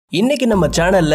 இன்னைக்கு நம்ம சேனல்ல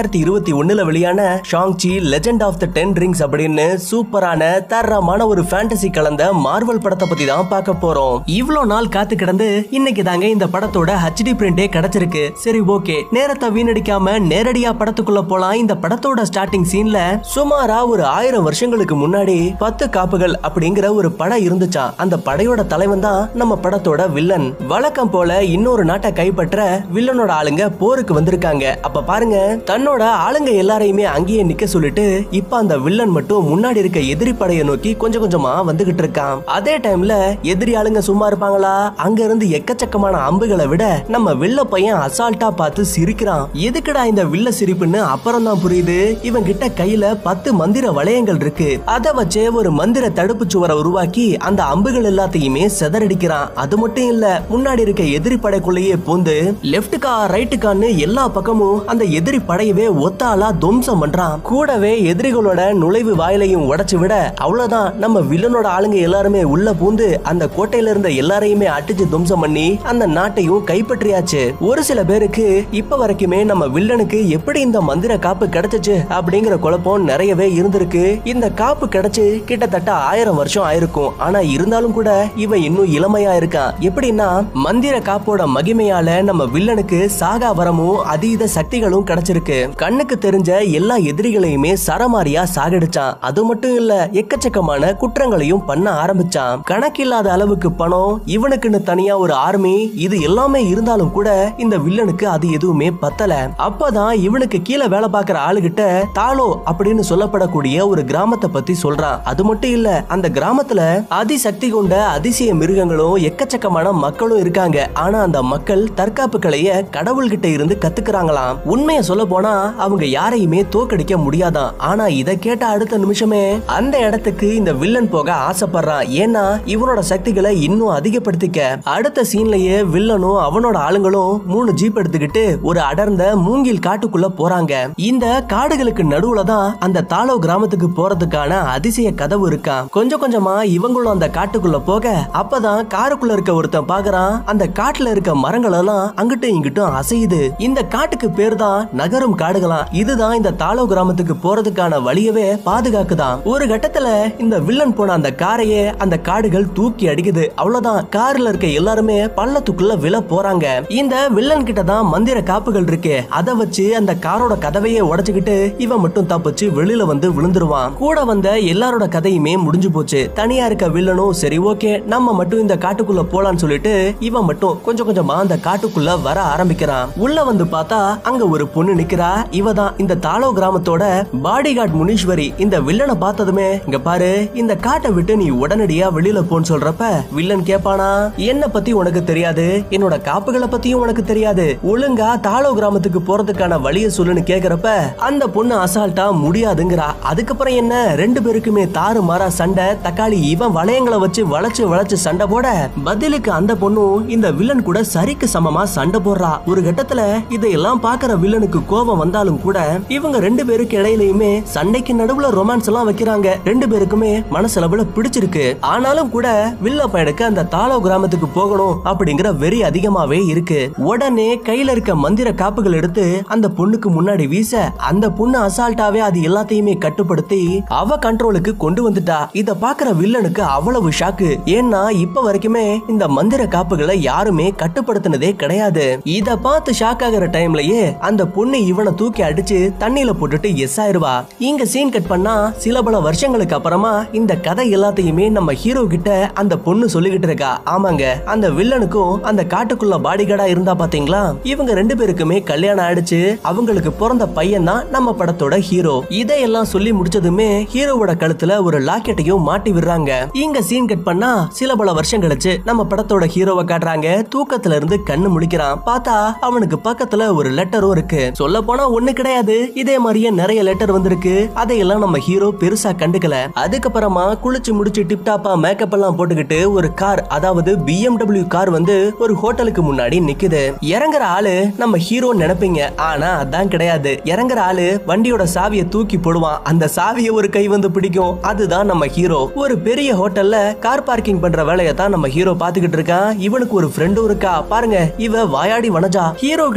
2021ல வெளியான Shang Chi legend of the 10 rings அப்படின்னு சூப்பரான தரமான ஒரு ஃபேண்டசி கலந்த மார்வல் படத்தை பத்தி தான் பார்க்க போறோம். இவ்ளோ நாள் காத்து கிடந்து இன்னைக்கு தாங்க இந்த படத்தோட HD பிரிண்டே கிடைச்சிருக்கு. சரி ஓகே, நேரத்தை வீணடிக்காம நேரடியா படத்துக்குள்ள போலாம். இந்த படத்தோட ஸ்டார்டிங் சீன்ல சுமாரா ஒரு 1000 வருஷங்களுக்கு முன்னாடி 10 காப்புகள் அப்படிங்கிற ஒரு படம் இருந்துச்சாம். அந்த படையோட தலைவன் தான் நம்ம படத்தோட வில்லன். வழக்கம் போல இன்னொரு நாட்டை கைப்பற்ற வில்லனோட ஆளுங்க போருக்கு வந்திருக்காங்க. அப்ப பாருங்க, தன்னோட ஆளுங்க எல்லாரையுமே அங்கேயே நிக்க சொல்லிட்டு இப்ப அந்த வில்லன் மட்டும் முன்னாடி இருக்க எதிரி படையை நோக்கி கொஞ்சம் கொஞ்சமா வந்துகிட்டு இருக்கான். அதே டைம்ல எதிரி ஆளுங்க சும்மா இருப்பாங்களா? அங்க இருந்து எக்கச்சக்கமான அம்புகளை விட நம்ம வில்ல பையன் அசால்ட்டா பார்த்து சிரிக்கிறான். எதுக்குடா இந்த வில்ல சிரிப்புன்னு அப்புறம் தான் புரியுது. இவன் கிட்ட கையில 10 மந்திர வளையங்கள் இருக்கு. அத வச்சே ஒரு மந்திர தடுப்பு சுவரை உருவாக்கி அந்த அம்புகள் எல்லாத்தையுமே செதறடிக்கிறான். அது மட்டும் இல்ல, முன்னாடி இருக்க எதிரி படைக்குள்ளேயே பூந்து லெப்டுக்கா ரைட்டுக்கான்னு எல்லா பக்கமும் அந்த எதிரி படையவே ஒத்தாளா துவம்சம் பண்றான். கூடவே எதிரிகளோட நுழைவு வாயிலையும் உடைச்சு விட அவ்வளவுதான், நம்ம வில்லனோட ஆளுங்க எல்லாருமே உள்ள பூந்து அந்த கோட்டையில இருந்த எல்லாரையுமே அடிச்சு துவம்சம் பண்ணி அந்த நாட்டையும் கைப்பற்றியாச்சு. ஒரு சில பேருக்கு இப்ப வரைக்குமே நம்ம வில்லனுக்கு எப்படி இந்த மந்திர காப்பு கிடைச்சிச்சு அப்படிங்கிற குழப்பம் நிறையவே இருந்திருக்கு. இந்த காப்பு கிடைச்சு கிட்டத்தட்ட 1000 வருஷம் ஆயிருக்கும். ஆனா இருந்தாலும் கூட இவன் இன்னும் இளமையா இருக்கான். எப்படின்னா, மந்திர காப்போட மகிமையால நம்ம வில்லனுக்கு சாகா வரமும் அதீத சக்திகளும் கிடைச்சிருக்கு. கண்ணுக்கு தெரிஞ்ச எல்லா எதிரிகளையுமே சரமாரியா சாகடிச்சான். அது மட்டும் இல்ல, எக்கச்சக்கமான குற்றங்களையும் பண்ண ஆரம்பிச்சான். கணக்கில்லாத அளவுக்கு பணம், இவனுக்குன்னு தனியா ஒரு ஆர்மி, இது எல்லாமே இருந்தாலும் கூட இந்த வில்லனுக்கு அது எதுவுமே பத்தல. அப்பதான் இவனுக்கு கீழே வேலை பார்க்கிற ஆளுகிட்ட தாலோ அப்படின்னு சொல்லப்படக்கூடிய ஒரு கிராமத்தை பத்தி சொல்றான். அது மட்டும் இல்ல, அந்த கிராமத்துல அதிசக்தி கொண்ட அதிசய மிருகங்களும் எக்கச்சக்கமான மக்களும் இருக்காங்க. ஆனா அந்த மக்கள் தற்காப்பு கலைய கடவுள்கிட்ட இருந்து கத்துக்கிறாங்களாம். உண்மையை சொல்ல போனா அவங்க யாரையுமே தோக்கடிக்க முடியாதான். ஆனா இத கேட்ட அடுத்த நிமிஷமே அந்த இடத்துக்கு இந்த வில்லன் போக ஆசைப்படுறான். ஏன்னா இவனோட சக்திகளை இன்னும் அதிகப்படுத்திக்க. அடுத்த சீன்லயே வில்லனும் அவனோட ஆளுங்களும் 3 ஜீப் எடுத்துக்கிட்டு ஒரு அடர்ந்த மூங்கில் காட்டுக்குள்ள போறாங்க. இந்த காடுகளுக்கு நடுவுல தான் அந்த தாலோ கிராமத்துக்கு போறதுக்கான அதிசய கதவு இருக்கா. கொஞ்சம் கொஞ்சமா இவங்களும் அந்த காட்டுக்குள்ள போக அப்பதான் காருக்குள்ள இருக்க ஒருத்தன் பாக்குறான், அந்த காட்டுல இருக்க மரங்கள் எல்லாம் அங்கிட்டும் இங்கிட்டும் அசையுது. இந்த காட்டுக்கு பேர் தான் நகரும் காடுகளாம். இதுதான் இந்த தாலோ கிராமத்துக்கு போறதுக்கான வழியவே பாதுகாக்குதான். ஒரு கட்டத்துல இந்த வில்லன் போன அந்த காரையே அந்த காடுகள் தூக்கி அடிக்குது. அவ்வளவுதான், கார்ல இருக்க எல்லாருமே பள்ளத்துக்குள்ள விழ போறாங்க. இந்த வில்லன் கிட்ட தான் மந்திர காப்புகள் இருக்கு. அத வச்சு அந்த காரோட கதவையே உடைச்சுக்கிட்டு இவன் மட்டும் தப்பிச்சு வெளியில வந்து விழுந்துருவான். கூட வந்த எல்லாரோட கதையுமே முடிஞ்சு போச்சு. தனியா இருக்க வில்லனும் சரி ஓகே, நம்ம மட்டும் இந்த காட்டுக்குள்ள போலான்னு சொல்லிட்டு இவன் மட்டும் கொஞ்சம் கொஞ்சமா அந்த காட்டுக்குள்ள வர ஆரம்பிக்கிறான். உள்ள வந்து பார்த்தா அங்க ஒரு பொண்ணு நிக்கிறா. இவதான் இந்த தாலோ கிராமத்தோட பாடிகார்ட் முனீஸ்வரி. இந்த வில்லனை பார்த்ததுமே, இங்க பாரு, இந்த காட்டை விட்டு நீ உடனடியா வெளியில போன்னு சொல்றப்ப வில்லன் கேப்பானா, என்ன பத்தி உனக்கு தெரியாது, என்னோட காப்புகளை பத்தியும் உனக்கு தெரியாது, ஒழுங்கா தாலோ கிராமத்துக்கு போறதுக்கான வழியை சொல்லுன்னு கேக்குறப்ப அந்த பொண்ணு அசால்ட்டா முடியாதுங்கிறா. அதுக்கப்புறம் என்ன, 2 பேருக்குமே தாறு மாறா சண்டை. தக்காளி இவன் வளையங்களை வச்சு வளைச்சு வளைச்சு சண்டை போட பதிலுக்கு அந்த பொண்ணும் இந்த வில்லன் கூட சரிக்கு சமமா சண்டை போடுறா. ஒரு கட்டத்துல இதையெல்லாம் பாக்குற வில்லனுக்கு கோபம் வந்தாலும் கூட இவங்க 2 பேருக்கு இடையிலயுமே சண்டைக்கு நடுவுல ரொமான்ஸ் எல்லாம் வைக்கிறாங்க. 2 பேருக்குமே மனசளவுல பிடிச்சிருக்கு. ஆனாலும் கூட வில்ல பையனுக்கு அந்த தாலோ கிராமத்துக்கு போகணும் அப்படிங்கிற வெறி அதிகமாவே இருக்கு. உடனே கையில இருக்க மந்திர காப்புகள் எடுத்து அந்த பொண்ணுக்கு முன்னாடி வீச அந்த பொண்ணு அசால்ட்டாவே அது எல்லாத்தையுமே கட்டுப்படுத்தி அவ கண்ட்ரோலுக்கு கொண்டு வந்துட்டா. இத பாக்குற வில்லனுக்கு அவ்வளவு ஷாக்கு. ஏன்னா இப்ப வரைக்குமே இந்த மந்திர காப்புகளை யாருமே கட்டுப்படுத்தினதே கிடையாது. இத பார்த்து ஷாக் ஆகிற டைம்லயே அந்த பொண்ணு இவனை தூக்கி அடிச்சு தண்ணியில போட்டுட்டு எஸ் ஆயிருவா. இங்க சீன் கட் பண்ணா சில பல வருஷங்களுக்கு அப்புறமா இந்த கதை எல்லாத்தையுமே நம்ம ஹீரோ கிட்ட அந்த பொண்ணு சொல்லிக்கிட்டு இருக்கா. ஆமாங்க, அந்த வில்லனுக்கும் அந்த காட்டுக்குள்ள பாடிகார்டா இருந்தா பாத்தீங்களா, இவங்க 2 பேருக்குமே கல்யாணம் ஆயிடுச்சு. அவங்களுக்கு பிறந்த பையன் தான் நம்ம படத்தோட ஹீரோ. இதையெல்லாம் சொல்லி முடிச்சதுமே ஹீரோவோட கழுத்துல ஒரு லாக்கெட்டையும் மாட்டி விடுறாங்க. இங்க சீன் கட் பண்ணா சில பல வருஷம் கழிச்சு நம்ம படத்தோட ஹீரோவை காட்டுறாங்க. தூக்கத்துல இருந்து கண்ணு முழிக்கிறான். பார்த்தா அவனுக்கு பக்கத்துல ஒரு லெட்டரும் இருக்கு. சொல்ல போனா ஒண்ணு கிடையாது, இதே மாதிரியே நிறைய லெட்டர் வந்திருக்கு. அதையெல்லாம் நம்ம ஹீரோ பெருசா கண்டுக்கல. அதுக்கப்புறமா குளிச்சு முடிச்சு டிப்டாப்பா மேக்கப் எல்லாம் போட்டுக்கிட்டு ஒரு கார், அதாவது BMW கார் வந்து ஒரு ஹோட்டலுக்கு முன்னாடி நிக்குது. இறங்குற ஆளு நம்ம ஹீரோ நினைப்பீங்க. ஆனா அதான் கிடையாது. இறங்குற ஆளு வண்டியோட சாவியை தூக்கி போடுவான். அந்த சாவியை ஒரு கை வந்து பிடிக்கும். அதுதான் நம்ம ஹீரோ. ஒரு பெரிய ஹோட்டல்ல கார் பார்க்கிங் பண்ற வேலையை தான் நம்ம ஹீரோ பாத்துக்கிட்டு இருக்கான். இவனுக்கு ஒரு ஃப்ரெண்டும் இருக்கா. பாருங்க, இவ வாயாடி வனஜா. ஹீரோ கிட்ட இருந்து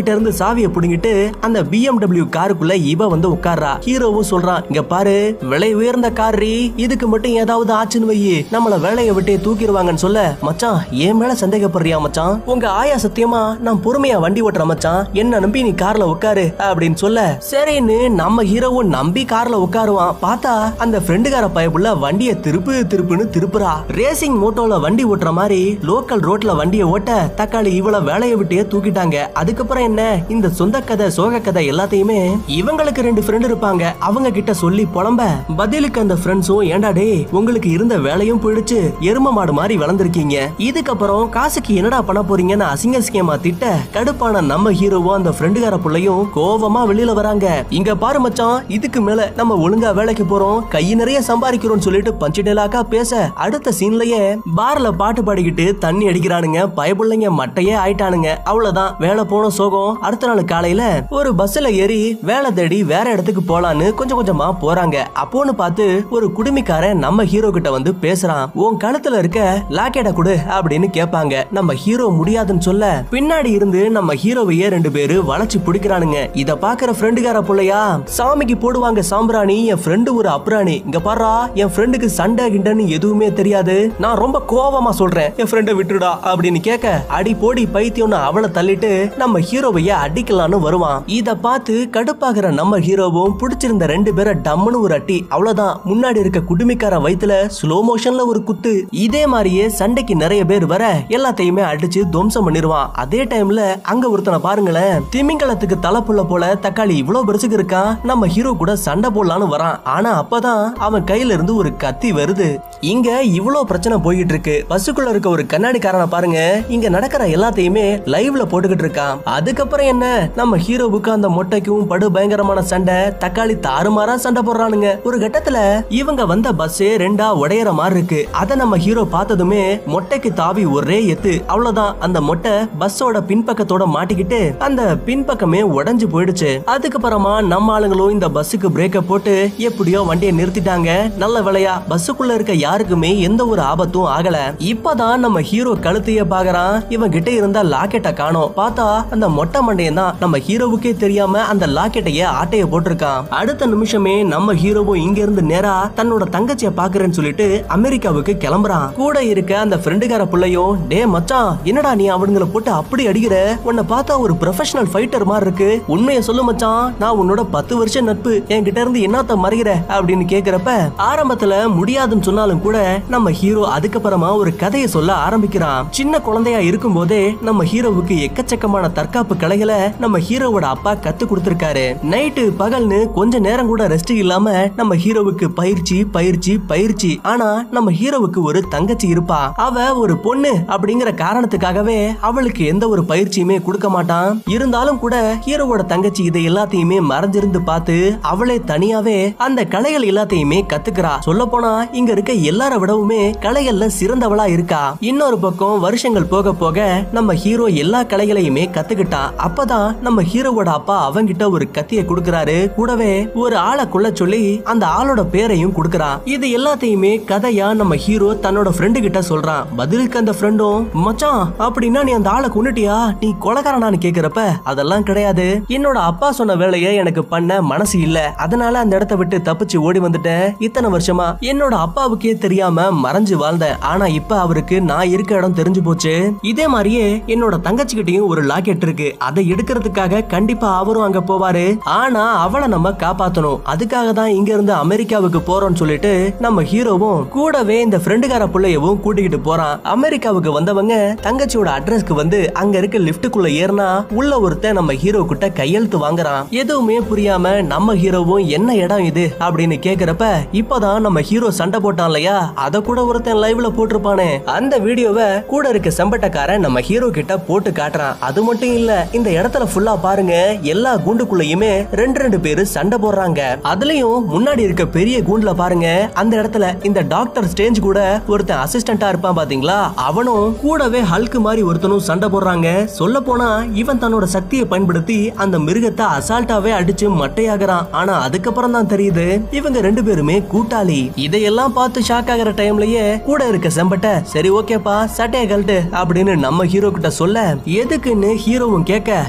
சாவியை புடுங்கிட்டு அந்த BMW காருக்குள்ள இவ வந்து உட்கார்றா. ஹீரோவும் சொல்றான், இங்க பாரு, விலை உயர்ந்த காரி, இதுக்கு மட்டும் ஏதாவது ஆச்சுன்னு வை, நம்மள வேலையை விட்டே தூக்கிடுவாங்கன்னு சொல்ல, மச்சான் என் மேல சந்தேகப்படுறியா மச்சான், உங்க ஆயா சத்தியமா நான் பொறுமையா வண்டி ஓட்டுற மச்சான், என்ன நம்பி நீ கார்ல உட்காரு அப்படின்னு சொல்ல, சரின்னு நம்ம ஹீரோவும் நம்பி கார்ல உட்காருவான். பார்த்தா அந்த ஃப்ரெண்டுகார பயப்புள்ள வண்டியை திருப்புன்னு திருப்புறா. ரேசிங் மோட்டோல வண்டி ஓட்டுற மாதிரி லோக்கல் ரோட்ல வண்டியை ஓட்ட தக்காளி இவ்வளவு வேலையை விட்டே தூக்கிட்டாங்க. அதுக்கப்புறம் என்ன, இந்த சொந்த கதை சோக கதை எல்லாத்தையுமே இவங்களுக்கு 2 ஃப்ரெண்ட் இருப்பாங்க, அவங்க கிட்ட சொல்லி புலம்ப, பதிலுக்கு அந்த ஃப்ரெண்ட்ஸும், ஏண்டா டே உங்களுக்கு இருந்த வேலையும் போயிடுச்சு, எரும மாடு மாதிரி வளர்ந்துருக்கீங்க, இதுக்கப்புறம் காசுக்கு என்னடா பண்ண போறீங்கன்னு அசிங்கமா திட்ட, கடுப்பான நம்ம ஹீரோவும் அந்த ஃப்ரெண்டுகார புள்ளையும் கோவமா வெளியில வராங்க. இங்க பாரு மச்சான், இதுக்கு மேல நம்ம ஒழுங்கா வேலைக்கு போறோம், கை நிறைய சம்பாதிக்கிறோம் சொல்லிட்டு பஞ்சிடலாக்கா பேச, அடுத்த சீன்லயே பார்ல பாட்டு பாடிக்கிட்டு தண்ணி அடிக்கிறானுங்க. பயப்புள்ளைங்க மட்டையே ஆயிட்டானுங்க. அவ்வளவுதான், வேலை போன சோகம். அடுத்த நாள் காலையில ஒரு பஸ்ல ஏறி வேலை தேடி வேற இடத்துக்கு போலான்னு கொஞ்சம் கொஞ்சமா போறாங்க. அப்போன்னு பார்த்து ஒரு குடுமிக்காரன் நம்ம ஹீரோ கிட்ட வந்து பேசுறான். உன் கழுத்துல இருக்க லாக்கெட்ட கொடு அப்படின்னு கேட்பாங்க. நம்ம ஹீரோ முடியாதுன்னு சொல்ல, பின்னாடி இருந்து நம்ம ஹீரோவையே 2 பேரு வளைச்சு பிடிக்கிறானுங்க. இத பாக்குற ஃப்ரெண்டுகார புள்ளையா, சாமிக்கு போடுவாங்க சாம்பிராணி, என் ஃப்ரெண்டு ஒரு அப்ராணி, இங்க பாரா என் ஃப்ரெண்டுக்கு சண்டை கிண்டன்னு எதுவுமே தெரியாது, நான் ரொம்ப கோவமா சொல்றேன், என் ஃப்ரெண்டை விட்டுடா அப்படின்னு கேட்க, அடி போடி பைத்தியம்னு அவளை தள்ளிட்டு நம்ம ஹீரோவைய அடிக்கலான்னு வருவான். இத பார்த்து கடுப்பாகிற நம்ம ஹீரோவும் பிடிச்சிருந்த 2 பேரை டம்முன்னு ஒரு அட்டி. அவ்வளவுதான், முன்னாடி இருக்க குடுமிக்கார வயித்துல ஸ்லோ மோஷன்ல ஒரு குத்து. இதே மாதிரியே சண்டைக்கு நிறைய பேர் வர எல்லாத்தையுமே அடிச்சு துவம்சம் பண்ணிடுவான். அதே டைம்ல அங்க ஒருத்தனை பாருங்களேன், திமிங்கலத்துக்கு தலைப்புள்ள போல தக்காளி இவ்வளவு பெருசுக்கு இருக்கான். நம்ம ஹீரோ கூட சண்டை போடலான்னு வரான். ஆனா அப்பதான் அவன் கையில இருந்து ஒரு கத்தி வருது. இங்க இவ்வளவு பிரச்சனை போயிட்டு இருக்கு. பஸ்ஸுக்குள்ள இருக்க ஒரு கண்ணாடிக்காரனை பாருங்க, இங்க நடக்கிற எல்லாத்தையுமே லைவ்ல போட்டுக்கிட்டு இருக்கான். அதுக்கப்புறம் என்ன, நம்ம ஹீரோவுக்கு அந்த மொட்டைக்கும் படு பயங்கரமான சண்டை. தக்காளி தாறுமாறா சண்டை போடுறானுங்க. ஒரு கட்டத்துல இவங்க வந்த பஸ்ஸே 2ஆ உடையற மாதிரி இருக்கு. அத நம்ம ஹீரோ பார்த்ததுமே மொட்டைக்கு தாவி ஒரே எத்து. அவ்வளவுதான், அந்த மொட்டை பஸ்ஸோட பின்பக்கத்தோட மாட்டிக்கிட்டு அந்த பின்பக்கமே உடைஞ்சு போயிடுச்சு. அதுக்கப்புறமா நம்ம ஆளுங்களும் இந்த பஸ்ஸுக்கு பிரேக்க போட்டு எப்படியோ வண்டியை நிறுத்திட்டாங்க. நல்ல வேளையா பஸ்ஸுக்குள்ள இருக்க யாருக்குமே எந்த ஒரு ஆபத்தும் ஆகல. இப்பதான் நம்ம ஹீரோ கழுத்தையே பாக்குறான். இவன் கிட்ட இருந்த லாக்கெட்டை காணோம். பார்த்தா அந்த மொட்டை மண்டையன் தான் நம்ம ஹீரோவுக்கே தெரியாம அந்த லாக்கெட்டைய ஆட்டைய போட்டிருக்கான். அடுத்த நிமிஷமே நம்ம ஹீரோவும் இங்க இருந்து நேரா தன்னோட தங்கச்சியை பாக்குறேன்னு சொல்லிட்டு அமெரிக்காவுக்கு கிளம்புறான். கூட இருக்க அந்த ஃப்ரெண்டுகார புள்ளையும், டே மச்சான் என்னடா நீ அவனுங்களை போட்டு அப்படி அடிக்கிற, உன்னை பார்த்தா ஒரு ப்ரொஃபஷனல் ஃபைட்டர் மாதிரி இருக்கு, உண்மையை சொல்லு மச்சான், நான் உன்னோட 10 வருஷம் நட்பு, என்கிட்ட இருந்து என்னத்த மறைகிற அப்படின்னு கேக்குறப்ப, ஆரம்பத்துல முடியாதுன்னு சொன்னாலும் கூட நம்ம ஹீரோ அதுக்கப்புறமா ஒரு கதையை சொல்ல ஆரம்பிக்கிறான். சின்ன குழந்தையா இருக்கும் போதே நம்ம ஹீரோவுக்கு எக்கச்சக்கமான தற்காப்பு கலைகளை நம்ம ஹீரோவோட அப்பா கத்து கொடுத்திருக்காரு. நைட்டு பகல்னு கொஞ்ச நேரம் கூட ரெஸ்ட் இல்லாம நம்ம ஹீரோவுக்கு பயிற்சி பயிற்சி பயிற்சி. ஆனா நம்ம ஹீரோவுக்கு ஒரு தங்கச்சி இருப்பா. அவ ஒரு பொண்ணு அப்படிங்கிற காரணத்துக்காகவே அவளுக்கு எந்த ஒரு பயிற்சியுமே கொடுக்க மாட்டான். இருந்தாலும் கூட ஹீரோவோட தங்கச்சி இதை எல்லாத்தையுமே மறைஞ்சிருந்து பார்த்து அவளே தனியாவே அந்த கலைகள் எல்லாத்தையுமே கத்துக்கிறா. சொல்ல போனா இங்க இருக்க எல்லார விடவுமே கலைகள்ல சிறந்தவளா இருக்கா. இன்னொரு பக்கம் வருஷங்கள் போக போக நம்ம ஹீரோ எல்லா கலைகளையுமே கத்துக்கிட்டான். அப்பதான் நம்ம ஹீரோவோட அப்பா அவங்கிட்ட ஒரு கத்தியை கொடுக்கறாரு. கூடவே ஒரு ஆளை கொல்ல சொல்லி அந்த ஆளோட பேரையும் கொடுக்கறான். இது எல்லாத்தையுமே கதையா நம்ம ஹீரோ தன்னோட ஃப்ரெண்டு கிட்ட சொல்றான். பதிலுக்கு அந்த ஃப்ரெண்டும், மச்சான் அப்படின்னா நீ அந்த ஆளை கொன்னுட்டியா, நீ கொலைகாரனான்னு கேக்குறப்ப, அதெல்லாம் கிடையாது, என்னோட அப்பா சொன்ன வேலையை எனக்கு பண்ண மனசு இல்ல, அதனால அந்த இடத்தை விட்டு தப்பிச்சு ஓடி வந்துட்டேன். இத்தனை வருஷமா என்னோட அப்பாவுக்கே தெரியாம மறைஞ்சு வாழ்ந்தேன். ஆனா இப்ப அவருக்கு நான் இருக்க இடம் தெரிஞ்சு போச்சு. இதே மாதிரியே என்னோட தங்கச்சிகிட்டையும் ஒரு லாக்கெட் இருக்கு, அதை எடுக்கிறதுக்காக கண்டிப்பா அவரும் அங்க போவாரு. ஆனா அவளை நம்ம காப்பாத்தணும், அதுக்காக தான் இங்க இருந்து அமெரிக்காவுக்கு போறோம்னு சொல்லிட்டு நம்ம ஹீரோவும் கூடவே இந்த ஃப்ரெண்டுகார புள்ளையவும் கூட்டிக்கிட்டு போறான். அமெரிக்காவுக்கு வந்தவங்க தங்கச்சியோட அட்ரஸ்க்கு வந்து அங்க இருக்க லிப்டுக்குள்ள ஏறினா உள்ள ஒருத்தன் நம்ம ஹீரோ கிட்ட கையெழுத்து வாங்குறான். எதுவுமே புரியாம நம்ம ஹீரோவும் என்ன இடம் இது அப்படின்னு கேக்குறப்ப, இப்பதான் நம்ம ஹீரோ சண்டை போட்டான் இல்லையா, அத கூட ஒருத்தன் லைவ்ல போட்டிருப்பானே, அந்த வீடியோவை கூட இருக்க செம்பட்டக்காரன் நம்ம ஹீரோ கிட்ட போட்டு காட்டுறான். அது மட்டும் இல்ல, இந்த இடத்துல ஃபுல்லா பாருங்க, எல்லா கூண்டுக்குள்ளயுமே 2 பேரு சண்டை போடுறாங்க. அதுலயும் முன்னாடி இருக்க பெரிய கூண்டுல பாருங்க, அந்த இடத்துல இந்த டாக்டர் ஸ்டேஞ்ச் கூட ஒருத்தன் அசிஸ்டண்டா இருப்பான் பாத்தீங்களா, அவனும் கூடவே ஹல்க் மாதிரி ஒருத்தனும் சண்டை போடுறாங்க. சொல்ல போனா இவன் தன்னோட சக்தியை பயன்படுத்தி அந்த மிருகத்தை அசால்ட்டாவே அடிச்சு மட்டையாகிறான். ஆனா அதுக்கப்புறம் தான் தெரியுது இவங்க 2 பேருமே கூட்டாளி. இதையெல்லாம் பார்த்து ஷாக் ஆகிற டைம்லயே கூட இருக்க செம்பட்ட, சரி ஓகேப்பா சட்டைய கழட்டு அப்படின்னு நம்ம ஹீரோ கிட்ட சொல்ல, எதுக்குன்னு ஹீரோவும் கேட்க,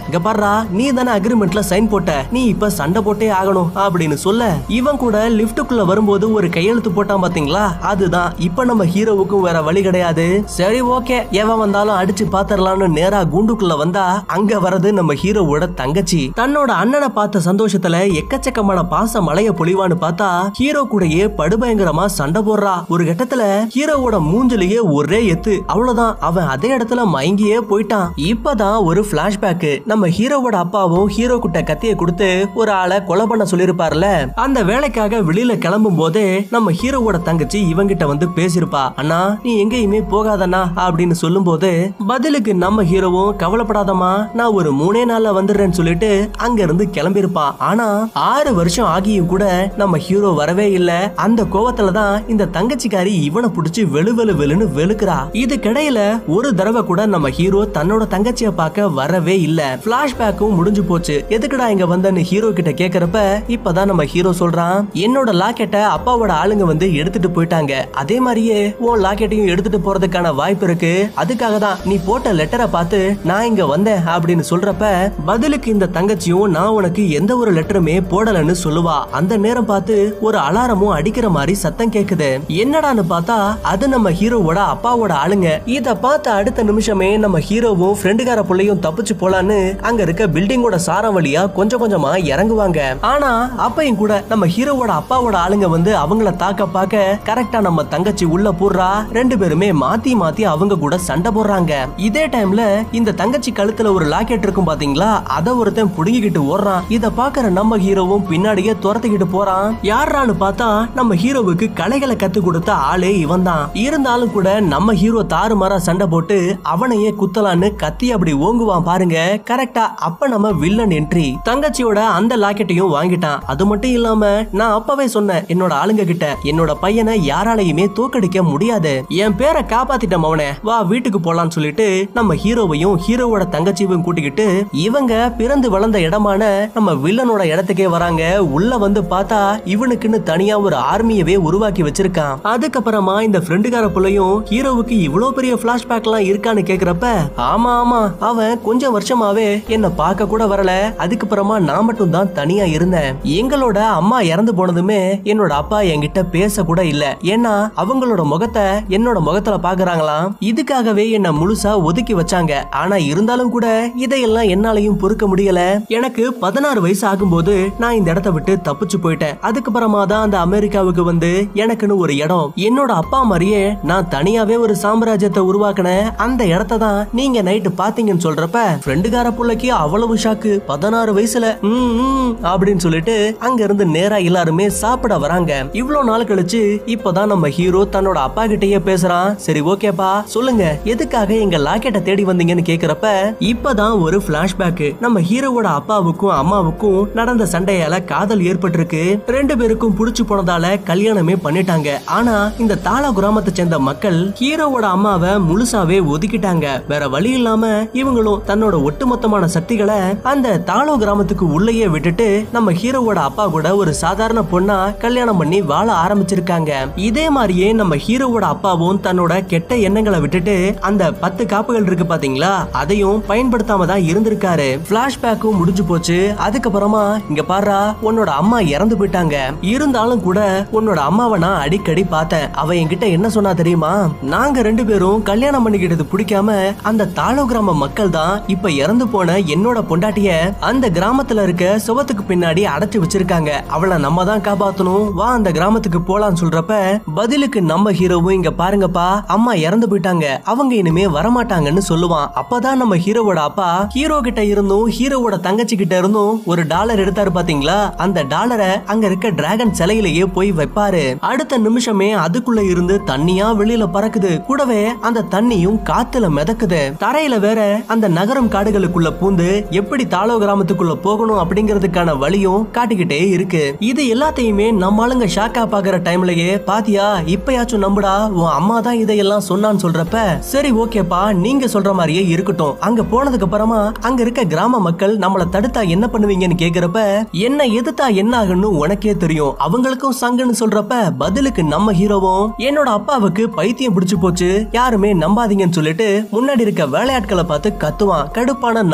இங்க பாருடா, நீ தானே அக்ரிமெண்ட்ல சைன் போட்ட, நீ இப்ப சண்டை போட்டே ஆகணும் அப்படின்னு சொல்ல, இவன் கூட லிப்டுக்குள்ள வரும்போது ஒரு கையெழுத்து போட்டான் பாத்தீங்களா, அதுதான் இப்ப நம்ம ஹீரோவுக்கும் வேற வழி கிடையாது. சரி ஓகே, எவன் வந்தாலும் அடிச்சு பாத்திரலாம்னு நேரா கூண்டுக்குள்ள வந்தா அங்க வரது நம்ம ஹீரோவோட தங்கச்சி. தன்னோட அண்ணனை பார்த்த சந்தோஷத்துல எக்கச்சக்கமான பாச மலைய பொழிவான்னு பார்த்தா ஹீரோ கூடயே படுபயங்கரமா சண்டை போடுறா. ஒரு கட்டத்துல ஹீரோவோட மூஞ்சிலேயே ஒரே எத்து, அவ்வளவுதான், அவன் அதே இடத்துல மயங்கியே போயிட்டான். இப்பதான் ஒரு பிளாஷ்பேக். நம்ம ஹீரோவோட அப்பாவும் ஹீரோ கிட்ட கத்திய கொடுத்து ஒரு ஆளை கொலை பண்ண சொல்லிருப்பார்ல, அந்த வேலைக்காக வெளியில கிளம்பும் போதே நம்ம ஹீரோவோட தங்கச்சி இவங்கிட்ட வந்து பேசிருப்பா. அண்ணா நீ எங்கேயுமே போகாதண்ணா அப்படின்னு சொல்லும் போது பதிலுக்கு நம்ம ஹீரோவும் கவலைப்படாதமா, நான் ஒரு 3 நாள்ல வந்துடுறேன்னு சொல்லிட்டு அங்க இருந்து கிளம்பிருப்பான். ஆனா 6 வருஷம் ஆகியும் கூட நம்ம ஹீரோ வரவே இல்ல. அந்த கோவத்துலதான் இந்த தங்கச்சிக்காரி இவனை புடிச்சு வெளு வெளு வெளுன்னு வெளுக்குறா. இதுக்கிடையில ஒரு தடவை கூட நம்ம ஹீரோ தன்னோட தங்கச்சிய பார்க்க வரவே இல்ல. பிளாஷ்பேக்கும் முடிஞ்சு போச்சு. எதுக்குடா இங்க வந்தன்னு ஹீரோ கிட்ட கேக்குறப்ப இப்பதான் நம்ம ஹீரோ சொல்றான், என்னோட லாக்கெட்டை அப்பாவோட ஆளுங்க வந்து எடுத்துட்டு போயிட்டாங்க, அதே மாதிரியே உன் லாக்கெட்டையும் எடுத்துட்டு போறதுக்கான வாய்ப்பு இருக்கு, அதுக்காக தான் நீ போட்ட லெட்டரை பார்த்து நான் இங்க வந்தேன் அப்படின்னு சொல்றப்ப பதிலுக்கு இந்த தங்கச்சியும் நான் உனக்கு எந்த ஒரு லெட்டருமே போடலன்னு சொல்லுவா. அந்த நேரம் பார்த்து ஒரு அலாரமும் அடிக்கிற மாதிரி சத்தம் கேக்குது. என்னடான்னு பார்த்தா அது நம்ம ஹீரோவோட அப்பாவோட ஆளுங்க. இத பார்த்த அடுத்த நிமிஷமே நம்ம ஹீரோவும் ஃப்ரெண்டுகார புள்ளையும் தப்பிச்சு போலான்னு அங்க இருக்க பில்டிங்கோட சாரம் வழியா கொஞ்சம் கொஞ்சமா இறங்குவாங்க. ஆனா அப்பையும் கூட நம்ம ஹீரோவோட அப்பாவோட ஆளுங்க வந்து அவங்கள தாக்க பார்க்க கரெக்டா நம்ம தங்கச்சி உள்ள போடுறா. 2 பேருமே மாத்தி மாத்தி அவங்க கூட சண்டை போடுறாங்க. இதே டைம்ல இந்த தங்கச்சி கழுத்துல ஒரு லாக்கெட் இருக்கும் பாத்தீங்களா, அத ஒருத்தன் புடுங்கிக்கிட்டு ஓடுறான். இத பாக்குற நம்ம ஹீரோவும் பின்னாடியே துரத்திக்கிட்டு போறான். யாரான்னு பார்த்தா நம்ம ஹீரோவுக்கு கலைகளை கத்து கொடுத்த ஆளே இவன் தான். இருந்தாலும் கூட நம்ம ஹீரோ தாறுமாறா சண்டை போட்டு அவனையே குத்தலான்னு கத்தி அப்படி ஓங்குவான் பாருங்க. கரெக்டா அப்ப நம்ம வில்லன் என்ட்ரி. தங்கச்சியோட அந்த லாக்கெட்டையும் வாங்கிட்டான். அது மட்டும் இல்லாம நான் அப்பவே சொன்னேன் என்னோட ஆளுங்க கிட்ட, என்னோட பையனை யாராலையுமே தோக்கடிக்க முடியாது, என் பேரை காப்பாத்திட்டோம் அவனை, வா வீட்டுக்கு போலான்னு சொல்லிட்டு நம்ம ஹீரோவையும் ஹீரோவோட தங்கச்சியையும் கூட்டிக்கிட்டு இவங்க பிறந்து வளர்ந்த இடமான நம்ம வில்லனோட இடத்துக்கே வராங்க. உள்ள வந்து பார்த்தா இவனுக்குன்னு தனியா ஒரு ஆர்மியவே உருவாக்கி வச்சிருக்கான். அதுக்கப்புறமா இந்த ஃப்ரெண்டுகார புள்ளையும் ஹீரோவுக்கு இவ்வளவு பெரிய பிளாஷ்பேக் எல்லாம் இருக்கான்னு கேக்குறப்ப ஆமா ஆமா, அவன் கொஞ்சம் வருஷமாவே என்ன பார்க்க கூட வரல, அதுக்கப்புறமா நான் மட்டும் தான் தனியா இருந்தேன், எங்களோட அம்மா இறந்து போனதுமே என்னோட அப்பா என்கிட்ட பேச கூட இல்ல, ஏன்னா அவங்களோட முகத்தை என்னோட முகத்துல பாக்குறாங்களாம், இதுக்காகவே என்ன முழுசா ஒதுக்கி வச்சாங்க. ஆனா இருந்தாலும் கூட இதையெல்லாம் என்னாலையும் பொறுக்க முடியல. எனக்கு 16 வயசு ஆகும்போது நான் இந்த இடத்தை விட்டு தப்பிச்சு போயிட்டேன். அதுக்கப்புறமா தான் அந்த அமெரிக்காவுக்கு வந்து எனக்குன்னு ஒரு இடம், என்னோட அப்பா மாதிரியே நான் தனியாவே ஒரு சாம்ராஜ்யத்தை உருவாக்கினேன். அந்த இடத்தை தான் நீங்க நைட்டு பாத்தீங்கன்னு சொல்றப்ப ஃப்ரெண்டுகார புள்ளைக்கு அவ்வளவு ஷாக்கு. 16 வயசுல அப்படின்னு சொல்லிட்டு அங்க இருந்து நேரா எல்லாருமே சாப்பிட வராங்க. இவ்வளவு நாள் கழிச்சு இப்பதான் நம்ம ஹீரோ தன்னோட அப்பா கிட்டயே பேசுறான். சரி ஓகேப்பா சொல்லுங்க, எதுக்காக எங்க லாக்கெட்டை தேடி வந்தீங்கன்னு கேக்குறப்ப இப்பதான் ஒரு பிளாஷ்பேக். நம்ம ஹீரோவோட அப்பாவுக்கும் அம்மாவுக்கும் நடந்த சண்டையால காதல் ஏற்பட்டிருக்கு. 2 பேருக்கும் புடிச்சு போனதால கல்யாணமே பண்ணிட்டாங்க. ஆனா இந்த தாளா கிராமத்தை சேர்ந்த மக்கள் ஹீரோவோட அம்மாவை முழுசாவே ஒதுக்கிட்டாங்க. வேற வழி இல்லாம இவங்களும் தன்னோட ஒட்டுமொத்தமான சக்திகளை அந்த தாளோ கிராமத்துக்கு உள்ளேயே விட்டுட்டு நம்ம ஹீரோவோட அப்பா கூட ஒரு சாதாரண பொண்ணா கல்யாணம் பண்ணி வாழ ஆரம்பிச்சிருக்காங்க. இதே மாதிரியே நம்ம ஹீரோவோட அப்பாவும் தன்னோட கெட்ட எண்ணங்களை விட்டுட்டு அந்த 10 காப்புகள் இருக்கு பாத்தீங்களா, அதையும் பயன்படுத்தாம தான் இருந்திருக்காரு. பிளாஷ்பேக்கும் முடிஞ்சு போச்சு. அதுக்கப்புறமா இங்க பாரா, உன்னோட அம்மா இறந்து போயிட்டாங்க, இருந்தாலும் கூட உன்னோட அம்மாவை நான் அடிக்கடி பார்த்தேன். அவ என்கிட்ட என்ன சொன்னா தெரியுமா, நாங்க 2 பேரும் கல்யாணம் பண்ணிக்கிட்டது பிடிக்காம அந்த தாளோ கிராம மக்கள் தான் இப்ப இறந்து போன என்னோட பொண்டாட்டிய அந்த கிராமத்துல இருக்க சுவத்துக்கு பின்னாடி அடைச்சு வச்சிருக்காங்க, அவளை நம்ம தான் காப்பாத்தணும், வா அந்த கிராமத்துக்கு போலான்னு சொல்றப்ப பதிலுக்கு நம்ம ஹீரோவும் இங்க பாருங்கப்பா அம்மா இறந்து போயிட்டாங்க, அவங்க இனிமே வரமாட்டாங்கன்னு சொல்லுவான். அப்பதான் நம்ம ஹீரோவோட அப்பா ஹீரோ கிட்ட இருந்தும் ஹீரோவோட தங்கச்சி கிட்ட இருந்தும் ஒரு டாலர் எடுத்தாரு பாத்தீங்களா, அந்த டாலரை அங்க இருக்க டிராகன் சிலையிலேயே போய் வைப்பாரு. அடுத்த நிமிஷமே அதுக்குள்ள இருந்து தண்ணியா வெளியில பறக்குது. கூடவே அந்த தண்ணியும் காத்துல மிதக்குது. தரையில வேற அந்த நகரம் காடுகளுக்குள்ள பூந்து எப்படி தாளோ கிராமத்துக்குள்ள போகணும் அப்படிங்கிறதுக்கான வழியும் காட்டிக்கிட்டே இருக்கு. இது எல்லாத்தையுமே நம்ம ஆளுங்க ஷாக்கா பாக்குற டைம்லயே பாத்தியா இப்பயாச்சும் நம்புடா, உன் அம்மா தான் இதையெல்லாம் சொன்னான்னு சொல்றப்ப சரி ஓகேப்பா நீங்க சொல்ற மாதிரியே இருக்கட்டும். அங்க போனதுக்கு அப்புறமா அங்க இருக்க கிராம மக்கள் நம்மள தடுத்தா என்ன பண்ணுவீங்கன்னு கேக்குறப்ப என்ன எதிர்த்தா என்ன ஆகுன்னு உனக்கே தெரியும், அவங்களுக்கும் சங்குன்னு சொல்றப்ப பதிலுக்கு நம்ம ஹீரோவும் என்னோட அப்பாவுக்கு பைத்தியம் பிடிச்சு போச்சு, யாருமே நம்பாதீங்கன்னு சொல்லிட்டு முன்னாடி இருக்க வேலையாட்களை பார்த்து கத்துவான். கடுப்பான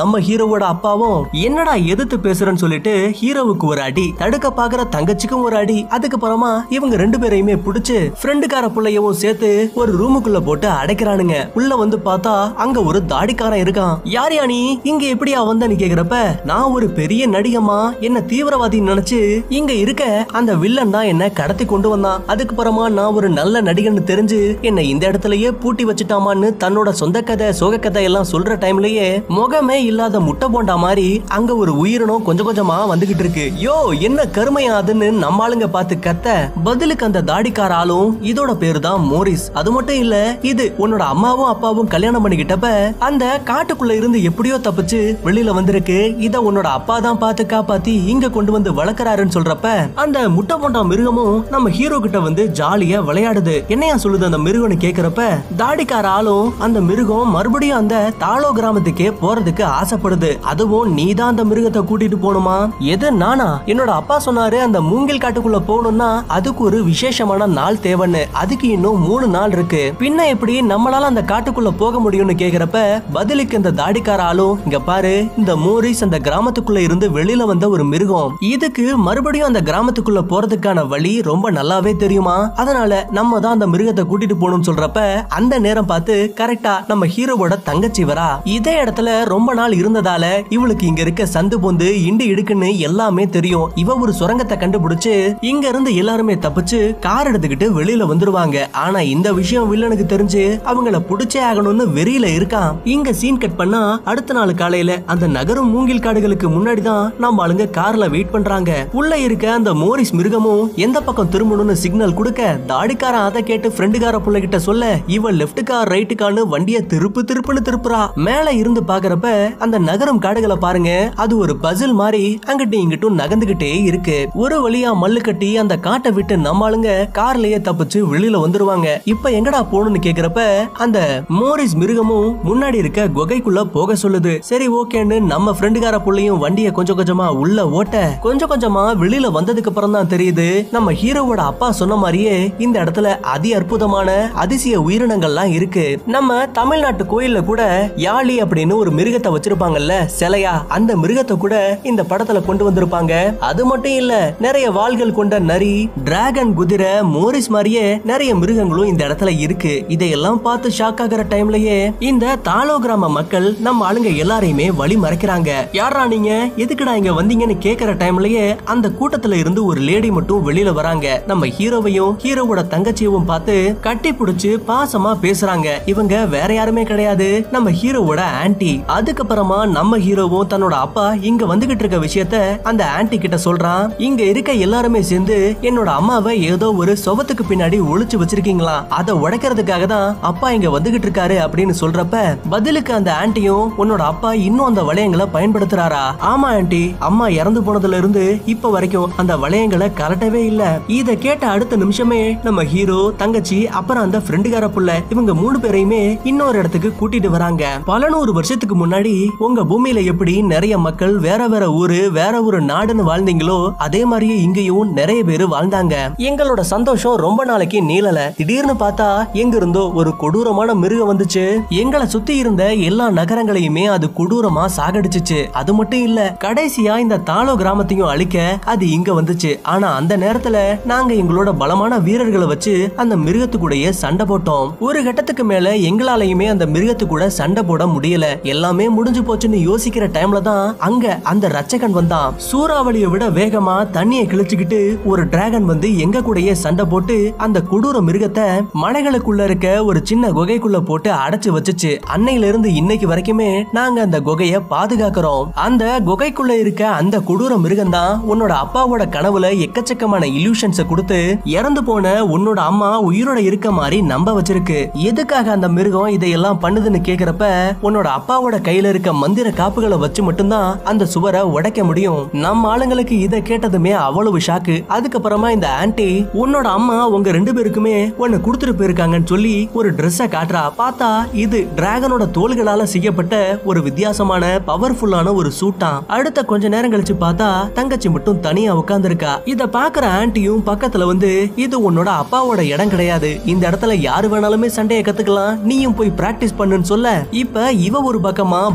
நம்ம ஹீரோவோட அப்பாவும் என்னடா எதிர்த்து பேசுறேன்னு சொல்லிட்டு ஹீரோவுக்கு ஒரு அடி, தடுக்க பாக்குற தங்கச்சிக்கும் ஒரு அடி. அதுக்கப்புறமா இவங்க ரெண்டு பேரையுமே பிடிச்சு ஃப்ரெண்டுக்கார புள்ளையவும் சேர்த்து ஒரு ரூமுக்குள்ள போட்டு அடைக்கிறானுங்க. உள்ள வந்து பார்த்தா அங்க ஒரு தாடிக்காரன் இருக்கான். யார் நீ இங்க எப்படியா வந்தன்னு கேக்குறப்ப, நான் ஒரு பெரிய நடிகமா, என்ன தீவிரவாதி நினைச்சு இங்க இருக்க அந்த வில்லன் தான் என்ன கடத்தி கொண்டு வந்தான். அதுக்கப்புறமா நான் ஒரு நல்ல நடிகன்னு தெரிஞ்சு என்ன இந்த இடத்துலயே பூட்டி வச்சுட்டாமான்னு தன்னோட சொந்த கதை சோக கதை எல்லாம் சொல்ற டைம்லயே முகமே இல்லாத முட்டை போண்டா மாதிரி அங்க ஒரு உயிரினம் கொஞ்சம் கொஞ்சமா வந்துகிட்டு இருக்கு. யோ என்ன கருமையாதுன்னு நம்ம ஆளுங்க பார்த்து கத்த, பதிலுக்கு அந்த தாடிக்கார ஆளும் இதோட பேரு தான் மோரிஸ். அது மட்டும் இல்ல, இது உன்னோட அம்மாவும் அப்பாவும் கல்யாணம் பண்ணிக்கிட்டப்ப அந்த காட்டுக்குள்ள இருந்து எப்படியோ தப்பிச்சு வெளியில வந்திருக்கு. இத உன்னோட அப்பா தான் பார்த்து காப்பாத்தி இங்க கொண்டு வந்து வளர்க்கறாருன்னு சொல்றப்ப அந்த முட்டை போண்டா மிருகமும் நம்ம ஹீரோ கிட்ட வந்து ஜாலியா விளையாடுது. என்னையா சொல்லுது அந்த மிருகம்னு கேக்குறப்ப, தாடிக்கார ஆளும் அந்த மிருகம் மறுபடியும் அந்த தாளோ கிராமத்துக்கே போறதுக்கு ஆசைப்படுது. அதுவும் நீதான் அந்த மிருகத்தை கூட்டிட்டு போகணுமா? எது நானா? என்னோட அப்பா சொன்னாரு அந்த மூங்கில் காட்டுக்குள்ள போகணும்னா அதுக்கு ஒரு விசேஷமான நாள் தேவைன்னு. அதுக்கு இன்னும் 3 நாள் இருக்கு. பின்ன எப்படி நம்மளால அந்த காட்டுக்குள்ள போக முடியும்னு கேக்குறப்ப, பதிலுக்கு இந்த தாடிக்கார ஆளும், இங்க பாரு, இந்த மோரிஸ் அந்த கிராமத்துக்குள்ள இருந்து வெளியில வந்த ஒரு மிருகம். இதுக்கு மறுபடியும் அந்த கிராமத்துக்குள்ள போறதுக்கான வழி ரொம்ப நல்லாவே தெரியுமா? அதனால நம்ம தான் அந்த மிருகத்தை கூட்டிட்டு போகணும்னு சொல்றப்ப அந்த நேரம் பார்த்து கரெக்டா நம்ம ஹீரோவோட தங்கச்சி வரா. இதே இடத்துல ரொம்ப நாள் இருந்ததால இவளுக்கு இங்க இருக்க சந்து பொந்து இண்டு இடுக்குன்னு எல்லாமே தெரியும். இவ ஒரு சுரங்கத்தை கண்டுபிடிச்சு இங்க இருந்து எல்லாருமே தப்பிச்சு கார் எடுத்துக்கிட்டு வெளியில வந்துருவாங்க. ஆனா இந்த விஷயம் வில்லனுக்கு தெரிஞ்சு அவங்கள புடிச்சே ஆகணும்னு வெறியில இருக்கான். இங்க சீன் கட் பண்ணா அடுத்த நாள் காலையில அந்த நகரும் மூங்கில் காடுகளுக்கு முன்னாடி தான் நம்ம ஆளுங்க கார்ல வெயிட் பண்றாங்க. உள்ள இருக்க அந்த மோரிஸ் மிருகமும் எந்த பக்கம் திரும்பணும்னு சிக்னல் கொடுக்க, தாடிக்காரன் அதை கேட்டு ஃப்ரெண்டுக்கார புள்ள கிட்ட சொல்ல, இவன் லெப்ட் கார் ரைட் கார்னு வண்டிய திருப்புன்னு திருப்புறா. மேல இருந்து பாக்குறப்ப அந்த நகரும் காடுகளை பாருங்க, அது ஒரு பசில் மாதிரி அங்கிட்டும் இங்கிட்டும் நகர்ந்துகிட்டே இருக்கு. ஒரு வழியா மல்லு கட்டி அந்த காட்டை விட்டு நம்ம ஆளுங்க கார்லயே தப்பிச்சு வெளியில வந்துருவாங்க. இப்ப எங்கடா போகணும்னு கேக்குறப்ப அந்த மோரிஸ் மிருகமும் முன்னாடி இருக்க குகைக்குள்ள போக சொல்லுது. சரி ஓகேன்னு நம்ம ஃப்ரெண்டுக்கார புள்ளையும் வண்டிய கொஞ்சம் கொஞ்சமா உள்ள ஓட்ட, கொஞ்சம் கொஞ்சமா வெளியில வந்ததுக்கு அப்புறம் தான் தெரியுது நம்ம ஹீரோவோட அப்பா சொன்ன மாதிரியே இந்த இடத்துல அதி அற்புதமான அதிசய உயிரினங்கள்லாம் இருக்கு. நம்ம தமிழ்நாட்டு கோயில்ல கூட யாழி அப்படின்னு ஒரு மிருகத்தை வச்சிருப்பாங்கல்ல சிலையா, அந்த மிருகத்தை கூட இந்த படத்துல கொண்டு வந்திருப்பாங்க. அது மட்டும் இல்ல, நிறைய வாள்கள் கொண்ட நரி, டிராகன், குதிரை, மோரிஸ் மாதிரியே நிறைய மிருகங்களும் இந்த இடத்துல இருக்கு. இதையெல்லாம் பார்த்து ஷாக் ஆகிற டைம்லயே இந்த தாளோ கிராம மக்கள் நம்ம ஆளுங்க எல்லாரையுமே வழி மறைக்கிறாங்க. யாரா நீங்க, எதுக்குடா இங்க வந்தீங்கன்னு கேக்குற டைம்லயே அந்த கூட்டத்துல இருந்து ஒரு லேடி மட்டும் வெளியில வராங்க. நம்ம ஹீரோவையும் ஹீரோவோட தங்கச்சியவும் பார்த்து கட்டி பிடிச்சு பாசமா பேசுறாங்க. இவங்க வேற யாருமே கிடையாது, நம்ம ஹீரோவோட ஆன்ட்டி. அதுக்கப்புறமா நம்ம ஹீரோவும் தன்னோட அப்பா இங்க வந்துகிட்டு இருக்க விஷயத்த அந்த ஆன்ட்டி கிட்ட சொல்றான். இங்க இருக்க எல்லாருமே சேர்ந்து என்னோட அம்மாவை ஏதோ ஒரு சொவத்துக்கு பின்னாடி ஒளிச்சு வச்சிருக்கீங்களா, அதை உடைக்கிறதுக்காக தான் அப்பா இங்க வந்துகிட்டு இருக்காரு அப்படின்னு சொல்றப்ப, பதிலுக்கு அந்த ஆன்ட்டியும் உன்னோட அப்பா இன்னும் அந்த வளையங்களை பயன்படுத்துறாரா? ஆமா ஆன்ட்டி, அம்மா இறந்து போனதுல இருந்து இப்ப வரைக்கும் அந்த வளையங்களை கலட்டவே இல்ல. இத கேட்ட அடுத்த நிமிஷமே நம்ம ஹீரோ, தங்கச்சி, அப்புறம் அந்த ஃப்ரெண்டுக்கார புள்ள, இவங்க 3 பேரையுமே இன்னொரு இடத்துக்கு கூட்டிட்டு வராங்க. பல 100 வருஷத்துக்கு முன்னாடி உங்க பூமியில எப்படி நிறைய மக்கள் வேற வேற ஊரு வேற ஒரு நாடுன்னு வாழ்ந்தீங்களோ அதே மாதிரியே இங்கேயும் நிறைய பேரு வாழ்ந்தாங்க. எங்களோட சந்தோஷம் ரொம்ப நாளைக்கு நீளல. திடீர்னு பார்த்தா எங்க இருந்தோ ஒரு கொடூரமான மிருகம் வந்துச்சு. எங்களை சுத்தி இருந்த எல்லா நகரங்களையுமே அது கொடூரமா சாகடிச்சுச்சு. அது மட்டும் இல்ல, கடைசியா இந்த தாளோ கிராமத்தையும் அழிக்க அது இங்க வந்துச்சு. ஆனா அந்த நேரத்துல நாங்க எங்களோட பலமான வீரர்களை வச்சு அந்த மிருகத்து கூடயே சண்டை போட்டோம். ஒரு கட்டத்துக்கு மேல எங்களாலையுமே அந்த மிருகத்து கூட சண்டை போட முடியல. எல்லாமே முடிஞ்சு போச்சுன்னு யோசிக்கிற டைம்ல தான் அங்க அந்த ரட்சகன் வந்தான். சூறாவளியை விட வேகமா தண்ணியை கிழிச்சுக்கிட்டு ஒரு டிராகன் வந்து எங்க கூடயே சண்டை போட்டு அந்த கொடூர மிருகத்தை மலைகளுக்குள்ள இருக்க ஒரு சின்ன குகைக்குள்ள போட்டு அடைச்சு வச்சுச்சு. அன்னையில இருந்து இன்னைக்கு வரைக்குமே நாங்க அந்த குகையை பாதுகாக்கிறோம். அந்த குகைக்குள்ள இருக்க அந்த கொடூர மிருகம் தான் உன்னோட அப்பாவோட கனவுல எக்கச்சக்கமான இல்யூஷன்ஸ கொடுத்து இறந்து போன உன்னோட அம்மா உயிரோட இருக்க மாதிரி நம்ப வச்சிருக்கு. எதுக்காக அந்த மிருகம் இதையெல்லாம் பண்ணுதுன்னு கேக்குறப்ப, உன்னோட அப்பாவோட கையில இருக்க மந்திர காப்புகளை வச்சு மட்டும்தான் அந்த சுவரை உடைக்க முடியும். நம்ம ஆளுங்களுக்கு இதை கேட்டதுமே அவ்வளவு ஷாக்கு. அதுக்கப்புறமா இந்த ஆன்ட்டி, உன்னோட அம்மா உங்க 2 பேருக்குமே ஒன்னு கொடுத்துட்டு போயிருக்காங்கன்னு சொல்லி ஒரு ட்ரெஸ்ஸ காட்டுறா. பார்த்தா இது டிராகனோட தோள்களால செய்யப்பட்ட ஒரு வித்தியாசமான பவர்ஃபுல்லான ஒரு சூட்டா. அடுத்த கொஞ்ச நேரம் கழிச்சு பார்த்தா தங்கச்சி மட்டும் தனியா உட்கார்ந்து இருக்கா. இத பாக்குற ஆன்ட்டியும் பக்கத்துல வந்து, இது உன்னோட அப்பாவோட இடம் கிடையாது, இந்த இடத்துல யாரு வேணாலுமே சண்டையை கத்துக்கலாம், நீயும் போய் பிராக்டிஸ் பண்ணுன்னு சொல்ல, இப்ப இவ ஒரு பக்கமா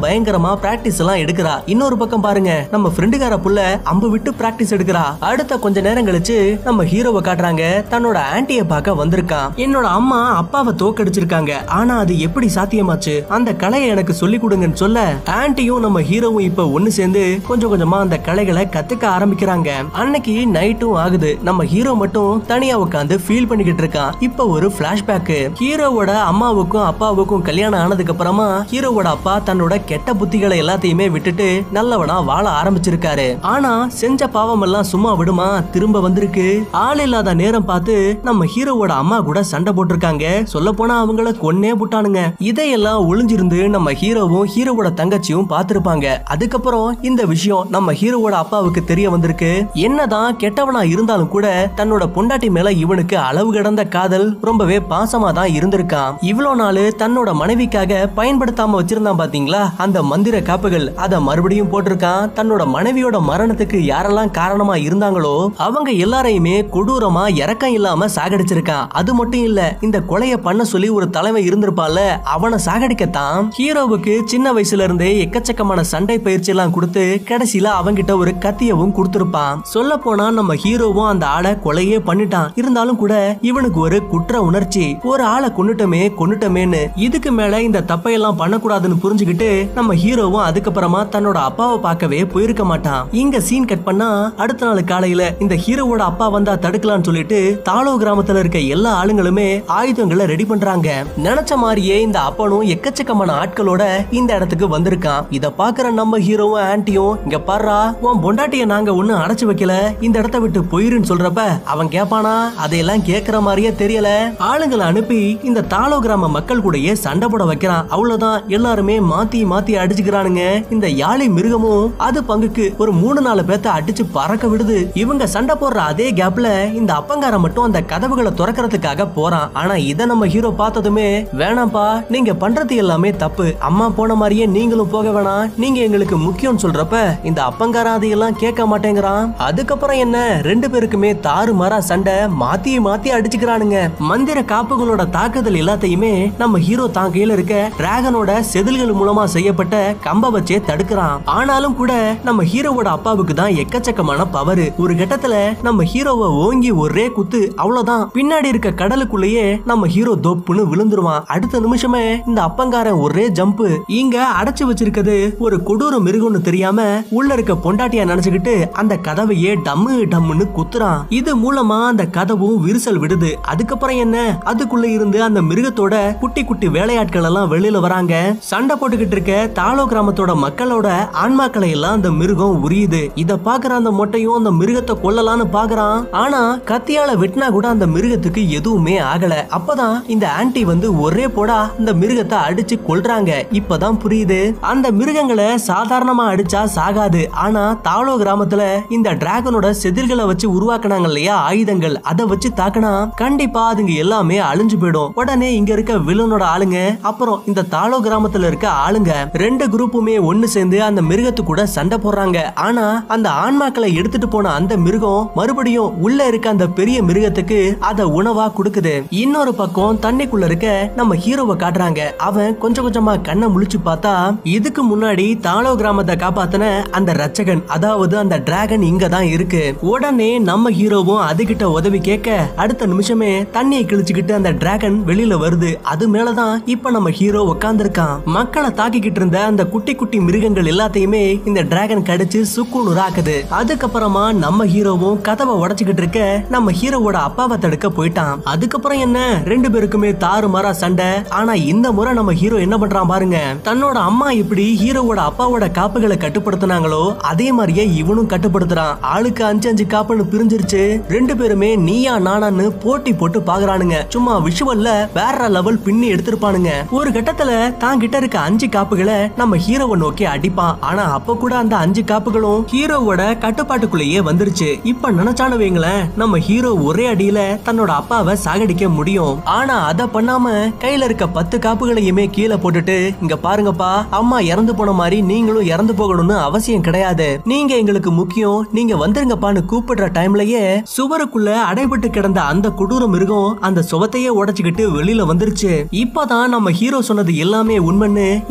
பயங்கரமா பிராக்டிஸ் எல்லாம் எடுக்கிறா. இன்னொரு பக்கம் பாருங்க, நம்ம ஃப்ரெண்டுகார புள்ள அம்பு விட்டு பிராக்டிஸ் எடுக்கிறா. அடுத்த கொஞ்ச நேரம் கழிச்சு நம்ம ஹீரோவை காட்டுறாங்க. தன்னோட ஆன்ட்டிய பார்க்க வந்திருக்கான். என்னோட அம்மா அப்பாவை தோக்கடிச்சிருக்காங்க, ஆனா அது எப்படி சாத்தியமாச்சு, அந்த கலையை எனக்கு சொல்லி கொடுங்கன்னு சொல்ல ஆன்ட்டியும் நம்ம ஹீரோவும் இப்ப ஒண்ணு சேர்ந்து கொஞ்சம் கொஞ்சமா அந்த கலைகளை கத்துக்க ஆரம்பிக்கிறாங்க. அன்னைக்கு நைட்டும் ஆகுது. நம்ம ஹீரோ மட்டும் தனியா உட்காந்து ஃபீல் பண்ணிக்கிட்டு இருக்கான். இப்ப ஒரு பிளாஷ்பேக். ஹீரோவோட அம்மாவுக்கும் அப்பாவுக்கும் கல்யாணம் ஆனதுக்கு அப்புறமா ஹீரோவோட அப்பா தன்னோட கெட்ட புத்திகளை எல்லாத்தையுமே விட்டுட்டு நல்லவனா வாழ ஆரம்பிச்சிருக்காரு. ஆனா செஞ்ச பாவம் எல்லாம் சும்மா விடுமா, திரும்ப வந்திருக்கு. ஆள் இல்லாத நேரம் பார்த்து நம்ம ஹீரோவோட அம்மா கூட சண்டை போட்டிருக்காங்க. சொல்ல போனா அவங்கள கொன்னே போட்டானுங்க. இதையெல்லாம் ஒளிஞ்சிருந்து நம்ம ஹீரோவும் ஹீரோவோட தங்கச்சியும் பார்த்திருப்பாங்க. அதுக்கப்புறம் இந்த விஷயம் நம்ம ஹீரோவோட அப்பாவுக்கு தெரிய வந்திருக்கு. என்னதான் கெட்டவனா இருந்தாலும் கூட தன்னோட பொண்டாட்டி மேல இவனுக்கு அளவு கடந்த காதல், ரொம்பவே பாசமா தான் இருந்திருக்கான். இவ்வளவு நாள் தன்னோட மனைவிக்காக பயன்படுத்தாம வச்சிருந்தான் பாத்தீங்களா அந்த மந்திர காப்புகள், அத மறுபடியும் போட்டிருக்கான். தன்னோட மனைவியோட மரணத்துக்கு யாரெல்லாம் காரணமா இருந்தாங்களோ அவங்க எல்லாரையுமே கொடூரமா இரக்கம் இல்லாம சாகடிச்சிருக்கான். அது மட்டும் இல்ல, இந்த கொலைய பண்ண சொல்லி ஒரு தலைவன் இருந்திருப்பான்ல, அவனை சாகடிக்கத்தான் ஹீரோவுக்கு சின்ன வயசுல இருந்தே எக்கச்சக்கமான சண்டை பயிற்சி எல்லாம் கொடுத்து கடைசியில அவங்கிட்ட ஒரு கத்தியவும் கொடுத்திருப்பான். சொல்ல போனா நம்ம ஹீரோவும் அந்த ஆளை கொலையே பண்ணிட்டான். இருந்தாலும் கூட இவனுக்கு ஒரு குற்ற உணர்ச்சி, ஒரு ஆளை கொன்னுட்டமேன்னு. இதுக்கு மேல இந்த தப்பையெல்லாம் பண்ணக்கூடாதுன்னு புரிஞ்சுக்கிட்டு நம்ம ஹீரோவும் அதுக்கப்புறமா தன்னோட அப்பாவை பார்க்கவே போயிருக்க மாட்டான். இங்க சீன் கட் பண்ணா அடுத்த நாள் காலையில இந்த ஹீரோவோட அப்பா வந்தா தடுக்கலாம்னு சொல்லிட்டு தாளோ கிராமத்துல இருக்க எல்லா ஆளுங்களுமே ஆயுதங்களை ரெடி பண்றாங்க. நினைச்ச மாதிரியே இந்த அப்பனும் எக்கச்சக்கமான ஆட்களோட இந்த இடத்துக்கு வந்திருக்கான். இத பாக்குற நம்ம ஹீரோவும் ஆன்ட்டியும், இங்க பாருடா உன் பொண்டாட்டிய நாங்க ஒண்ணு அடைச்சு வைக்கல, இந்த இடத்த விட்டு போயிருன்னு சொல்றப்ப அவன் கேப்பானா, அதையெல்லாம் கேக்குற மாதிரியே தெரியல. ஆளுங்களை அனுப்பி இந்த தாளோ கிராம மக்கள் கூடயே சண்டை போட வைக்கிறான். அவ்வளவுதான், எல்லாருமே மாத்தி மாத்தி அடிச்சுக்கிறானுங்க. இந்த யாழி மிருகமும் அது பங்குக்கு ஒரு 3-4 பேத்த அடிச்சு பறக்க விடுது. இவங்க சண்டை போடுற அதே கேப்ல இந்த அப்பங்கார மட்டும் அந்த கதவுகளை திறக்கிறதுக்காக போறான். ஆனா இத நம்ம ஹீரோ பார்த்ததுமே, வேணாம்பா நீங்க பண்றது எல்லாமே தப்பு, அம்மா போன மாதிரியே நீங்களும் போக வேணாம், நீங்க எங்களுக்கு முக்கியம் சொல்றப்ப இந்த அப்பங்கார அதையெல்லாம் கேட்க மாட்டேங்கிறான். அதுக்கப்புறம் என்ன, 2 பேருக்குமே தாறு மாறா சண்டை, மாத்தி மாத்தி அடிச்சுக்கிறானுங்க. மந்திர காப்புகளோட தாக்குதல் எல்லாத்தையுமே நம்ம ஹீரோ தான் கையில இருக்க டிராகனோட செதில்கள் மூலமா செய்யப்பட்ட கம்ப வச்சே தடுக்கிறான். ஆனாலும் கூட நம்ம ஹீரோவோட அப்பாவுக்கு தான் எக்கச்சக்கமான பவர். ஒரு கட்டத்துல நம்ம ஹீரோவை ஓங்கி ஒரே குத்து, அவ்வளவுதான், பின்னாடி இருக்க கடலுக்குள்ளேயே நம்ம ஹீரோ தொப்புன்னு விழுந்துருவான். அடுத்த நிமிஷமே இந்த அப்பங்காரன் ஒரே ஜம்ப். இங்க அடைச்சு வச்சிருக்கிறது ஒரு கொடூர மிருகம்னு தெரியாம உள்ள இருக்க பொண்டாட்டியா நினைச்சுக்கிட்டு அந்த கதவையே டம்மு டம்முன்னு குத்துறான். இது மூலமா அந்த கதவும் விரிசல் விடுது. அதுக்கப்புறம் என்ன, அதுக்குள்ள இருந்து அந்த மிருகத்தோட குட்டி குட்டி வேலையாட்கள் எல்லாம் வெளியில வராங்க. சண்டை போட்டுக்கிட்டு இருக்க தாளோ கிராமத்தோட மக்களோட ஆன்மாக்களை எல்லாம் அந்த மிருகம் உரியுது. இத பாக்குற அந்த மொட்டையும் அந்த மிருகத்தை கொல்லலான்னு பாக்குறான். ஆனா கத்தியால வெட்டினா கூட அந்த மிருகத்துக்கு எதுவுமே ஆகல. அப்பதான் இந்த ஆன்ட்டி வந்து ஒரே போடா அந்த மிருகத்தை அடிச்சு கொல்றாங்க. இப்பதான் புரியுது, அந்த மிருகங்களை சாதாரணமா அடிச்சா சாகாது. ஆனா தாளோ கிராமத்துல இந்த டிராகனோட செதில்களை வச்சு உருவாக்குனாங்க இல்லையா ஆயுதங்கள், அதை வச்சு தாக்கினா கண்டிப்பா அதுங்க எல்லாமே அழிஞ்சு போயிடும். உடனே இங்க இருக்க வில்லனோட ஆளுங்க அப்புறம் இந்த தாளோ கிராமத்துல இருக்க ஆளுங்க 2 குரூப்புமே ஒண்ணு சேர்ந்து அந்த மிருகத்து கூட சண்டை போடுறாங்க. ஆனா அந்த ஆன்மாக்களை எடுத்துட்டு போன அந்த மிருகம் மறுபடியும் உள்ள இருக்க அந்த பெரிய மிருகத்துக்கு அத உணவா கொடுக்குது. இன்னொரு பக்கம் தண்ணிக்குள்ள இருக்க நம்ம ஹீரோவை காட்டுறாங்க. அவன் கொஞ்சம் கொஞ்சமா கண்ணை முழிச்சு பார்த்தா இதுக்கு முன்னாடி தாளோ கிராமத்தை காப்பாத்தின அந்த ரச்சகன், அதாவது அந்த டிராகன் இங்க தான் இருக்கு. உடனே நம்ம ஹீரோவும் அதுகிட்ட உதவி கேட்க அடுத்த நிமிஷமே தண்ணியை கிழிச்சுக்கிட்டு அந்த டிராகன் வெளியில வருது. அது மேலதான் இப்ப நம்ம ஹீரோ உட்கார்ந்திருக்கான். மக்களை தாக்கிக்கிட்டு இருந்த அந்த குட்டி குட்டி மிருகங்கள் எல்லாத்தையுமே இந்த டிராகன் கடிச்சு சுக்குநூறாக்குது. அதுக்கப்புறமா நம்ம ஹீரோவும் கதவை உடைச்சுக்கிட்டு இருக்க நம்ம ஹீரோவோட அப்பாவை தடுக்க போயிட்டான். அதுக்கப்புறம் என்ன, 2 பேருக்குமே தாறு மாறா சண்டை. ஆனா இந்த முறை நம்ம ஹீரோ என்ன பண்றான் பாருங்க, தன்னோட அம்மா இப்படி ஹீரோவோட அப்பாவோட காப்புகளை கட்டுப்படுத்தினாங்களோ அதே மாதிரியே இவனும் கட்டுப்படுத்துறான். ஆளுக்கு 5-5 காப்புன்னு பிரிஞ்சிருச்சு. 2 பேருமே நீயா நானான்னு போட்டி போட்டு பாக்குறானுங்க. சும்மா விஷுவல்ல வேற லெவல் பின்னி எடுத்திருப்பானுங்க. ஒரு கட்டத்துல தான் கிட்ட இருக்க 5 காப்புகளை நம்ம ஹீரோவை நோக்கி அடிப்பான். ஆனா அப்ப கூட அந்த 5 காப்புகளும் ஹீரோவோட கட்டுப்பாட்டுக்குள்ளேயே வந்துருச்சு. இப்ப நினைச்சானு வைங்களேன், நம்ம ஹீரோ ஒரே அடியில தன்னோட அப்பாவை சாகடிக்க முடியும். ஆனா அத பண்ணாம கையில இருக்க 10 காப்புகளையுமே கீழே போட்டுட்டு, இங்க பாருங்கப்பா, அம்மா இறந்து போன மாதிரி நீங்களும் இறந்து போகணும்னு அவசியம் கிடையாது, நீங்க எங்களுக்கு முக்கியம், நீங்க வந்துருங்கப்பான்னு கூப்பிடுற டைம்லயே சுவருக்குள்ள அடைபட்டு கிடந்த அந்த கொடூர மிருகம் அந்த சுவத்தையே உடைச்சுக்கிட்டு வெளியில வந்துருச்சு. இப்பதான் நம்ம ஹீரோ சொன்னது எல்லாமே உண்மைன்னு இந்த அப்பாவுக்கு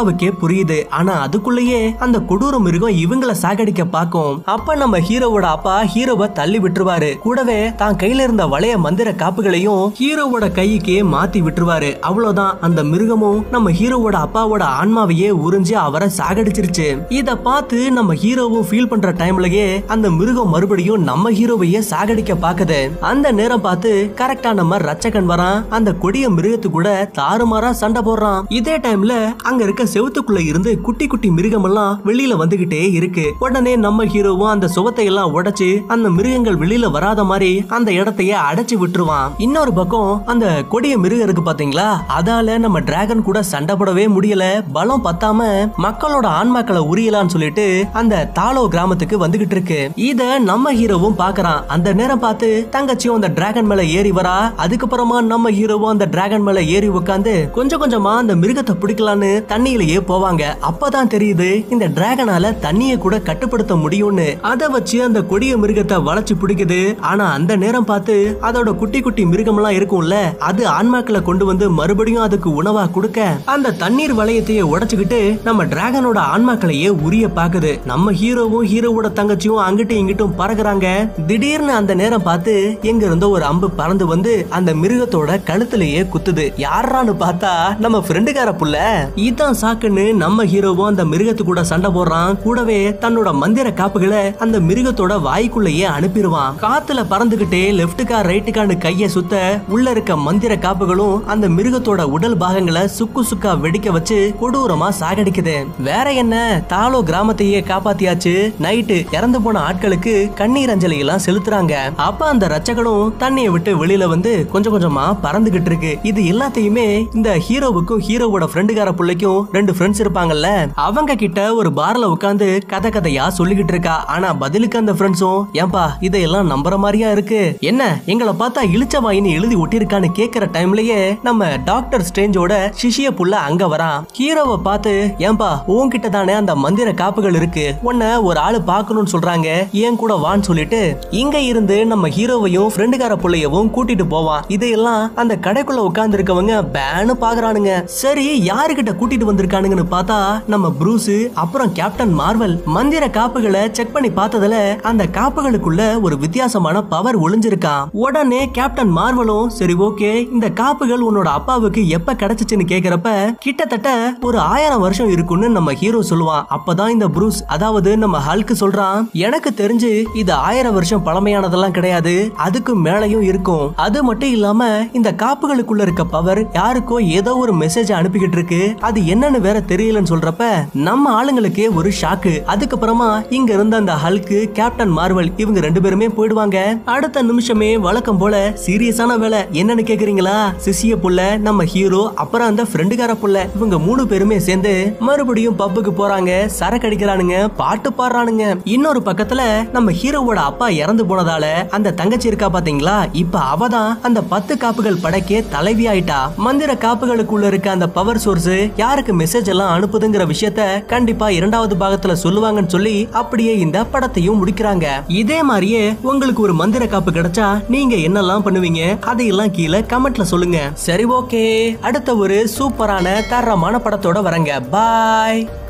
ஹீரோவுக்கே புரியுது. ஆனா அதுக்குள்ளேயே அந்த கொடூர மிருகம் இவங்கள சாகடிக்க பாக்கும். அப்ப நம்ம ஹீரோவோட அப்பா ஹீரோவை தள்ளி விட்டுருவாரு. கூடவே தான் கையில இருந்த வளைய மந்திர காப்புகளையும் ஹீரோவோட கைக்கு மாத்தி விட்டுருவாரு. அவ்வளவுதான், அந்த மிருகமும் நம்ம ஹீரோவோட அப்பாவோட ஆன்மாவையே உறிஞ்சு அவரை சாகடிச்சிருச்சு. இத பார்த்து நம்ம ஹீரோவும் ஃபீல் பண்ற டைம்லயே அந்த மிருகம் மறுபடியும் நம்ம ஹீரோவையே சாகடிக்க பாக்குது. அந்த நேரம் பார்த்து கரெக்டா நம்ம ரச்சகன் வரான். அந்த கொடிய மிருகத்து கூட தாறுமாறா சண்டை போடுறான். இதே டைம்ல அங்க இருக்க செவுத்துக்குள்ள இருந்து குட்டி குட்டி மிருகம் எல்லாம் வெளியில வந்துகிட்டே இருக்கு. உடனே நம்ம ஹீரோவும் அந்த சுவத்தை எல்லாம் உடைச்சு அந்த மிருகங்கள் வெளியில வராத மாதிரி அந்த இடத்தையே அடைச்சு விட்டுருவான். இன்னொரு பக்கம் அந்த கொடிய மிருகம் இருக்கு பாத்தீங்களா, அதால நம்ம டிராகன் கூட சண்டை போடவே முடியல. பலம் பத்தாம மக்களோட ஆன்மாக்களை உரியலான்னு சொல்லிட்டு அந்த தாலோ கிராமத்துக்கு வந்துகிட்டு இருக்கு. இத நம்ம ஹீரோவும் பாக்குறான். அந்த நேரம் பார்த்து தங்கச்சியும் அந்த டிராகன் மேல ஏறி வரா. அதுக்கப்புறமா நம்ம ஹீரோவும் அந்த டிராகன் மேல ஏறி உட்காந்து கொஞ்சம் கொஞ்சமா அந்த மிருகத்தை பிடிக்கலான்னு தண்ணியிலேயே போவாங்க. அப்பதான் தெரியுது இந்த டிராகனால தண்ணியை கூட கட்டுப்படுத்த முடியும்னு. அதை வச்சு அந்த கொடிய மிருகத்தை வளைச்சு பிடிக்குது. ஆனா அந்த நேரம் பார்த்து அதோட குட்டி குட்டி மிருகம் எல்லாம் இருக்கும்ல, அது ஆன்மாக்களை கொண்டு வந்து மறுபடியும் அதுக்கு உணவா கொடுக்க அந்த தண்ணீர் வளையத்தையே உடைச்சுக்கிட்டு நம்ம டிராகனோட ஆன்மாக்களையே உரிய பாக்குது. நம்ம ஹீரோவும் ஹீரோவோட தங்கச்சியும் அங்கிட்டு இங்கிட்டும் பறக்குறாங்க. திடீர்னு அந்த நேரம் பார்த்து எங்க இருந்தோ ஒரு அம்பு பறந்து வந்து அந்த மிருகத்தோட கழுத்திலேயே குத்துது. யாரான்னு பார்த்தா நம்ம ஃப்ரெண்டுக்கார புள்ள. இதான் சாக்குன்னு நம்ம ஹீரோவும் அந்த மிருகத்து கூட சண்டை போடுறான். கூடவே தன்னோட மந்திர காப்புகளை அந்த மிருகத்தோட வாய்க்குள்ளேயே அனுப்பிடுவான். காத்துல பறந்துகிட்டே லெப்டுக்கா ரைட்டுக்கான்னு கைய சுத்த உள்ள இருக்க மந்திர காப்புகளும் அந்த மிருகத்தோட உடல் பாகங்களை சுக்கு சுக்கா வெடிக்க வச்சு கொடூரமா சாகடிக்குது. வேற என்ன, தாலோ கிராமத்தையே காப்பாத்தியாச்சு. நைட்டு இறந்து போன ஆட்களுக்கு கண்ணீர் அஞ்சலி எல்லாம் செலுத்துறாங்க. அப்ப அந்த ரச்சகனும் தண்ணியை விட்டு வெளியில வந்து கொஞ்சம் கொஞ்சமா பறந்துகிட்டு இருக்கு. இது எல்லாத்தையுமே இந்த ஹீரோவுக்கும் ஹீரோவோட ஃப்ரெண்டுக்கார பிள்ளைக்கும் ரெண்டு ஃப்ரெண்ட்ஸ் இருப்பாங்கல்ல, அவங்க கிட்ட ஒரு பார்ல உட்காந்து கதை கதையா சொல்லிக்கிட்டு இருக்கா. ஆனா பதிலுக்கு அந்த ஃப்ரெண்ட்ஸும் ஏன்பா இதையெல்லாம் நம்புற மாதிரியா இருக்கு, என்ன எங்களை பார்த்தா இழிச்ச வாயின்னு எழுதி ஒட்டிருக்கான்னு கேக்குற டைம்லயே நம்ம டாக்டர் ஸ்ட்ரேஞ்சோட சிஷிய புள்ள அங்க வரான். ஹீரோவை பார்த்து ஏன்பா உன்கிட்ட தானே அந்த மந்திர காப்புகள் இருக்கு, உன்னை ஒரு ஆளு பாக்கணும்னு சொல்றாங்க, ஏன் கூட வான்னு சொல்லிட்டு இங்க இருந்து நம்ம ஹீரோவையும் ஃப்ரெண்டுக்கார புள்ளையவும் கூட்டிட்டு போவான். இதையெல்லாம் அந்த கடைக்குள்ள உட்கார்ந்து இருக்கவங்க பேனு பாக்குறானுங்க. சரி யாருகிட்ட கூட்டிட்டு வந்திருக்கானுங்கன்னு பார்த்தா நம்ம ப்ரூஸ் அப்புறம் கேப்டன் மார்வல். மந்திர காப்புகளை செக் பண்ணி பார்த்ததுல அந்த காப்புகளுக்குள்ள ஒரு வித்தியாசமான பவர் ஒளிஞ்சிருக்கான். உடனே கேப்டன் மார்வலும் சரி ஓகே இந்த காப்புகள் உன்னோட அப்பாவுக்கு எப்ப கிடைச்சிச்சுன்னு கேக்குறப்ப கிட்டத்தட்ட ஒரு 1000 வருஷம் இருக்குன்னு நம்ம ஹீரோ சொல்லுவான். அப்பதான் இந்த ப்ரூஸ் அதாவது நம்ம ஹல்க் சொல்றான், எனக்கு தெரிஞ்சு இது 1000 வருஷம் பழமையானதெல்லாம் கிடையாது, அதுக்கு மேலையும் இருக்கும். அது மட்டும் இல்லாம இந்த காப்புகளுக்குள்ள இருக்க பவர் யாருக்கோ ஏதோ ஒரு மெசேஜ் அனுப்பிக்கிட்டு இருக்கு, அது என்னன்னு வேற தெரியலன்னு சொல்றப்ப நம்ம ஆளுங்களுக்கே ஒரு ஷாக்கு. அதுக்கப்புறமா இங்க இருந்த அந்த ஹல்க் கேப்டன் மார்வல் இவங்க ரெண்டு பேருமே போயிடுவாங்க. அடுத்த நிமிஷமே வழக்கம் போல சீரியஸான வேலை என்னன்னு கேக்குறீங்களா, சிசிய புள்ள நம்ம ஹீரோ அப்புறம் அந்த ஃப்ரெண்டுக்கார புள்ள இவங்க 3 பேருமே சேர்ந்து மறுபடியும் பப்புக்கு போறாங்க, சரக்கு அடிக்கிறானுங்க, பாட்டு பாடுறானுங்க. இன்னொரு பக்கத்துல நம்ம ஹீரோவோட அப்பா இறந்து போனதால அந்த தங்கச்சி இருக்கா பாத்தீங்களா, இப்ப அவதான் அந்த 10 காப்புகள் படைக்க தலைவி ஆயிட்டா. மந்திர காப்புகளுக்குள்ள இருக்க அந்த பவர் சோர்ஸ் யாருக்கு மெசேஜ் எல்லாம் அனுப்புதுங்கிற விஷயத்த கண்டிப்பா 2வது பாகத்துல சொல்லுவாங்கன்னு சொல்லி அப்படியே இந்த படத்தையும் முடிக்கிறாங்க. இதே மாதிரியே உங்களுக்கு ஒரு மந்திர காப்பு கிடைச்சா நீங்க என்னெல்லாம் பண்ணுவீங்க அதையெல்லாம் கீழே கமெண்ட்ல சொல்லுங்க. சரி ஓகே, அடுத்த ஒரு சூப்பரான தரமான படத்தோட வரங்க. பாய்.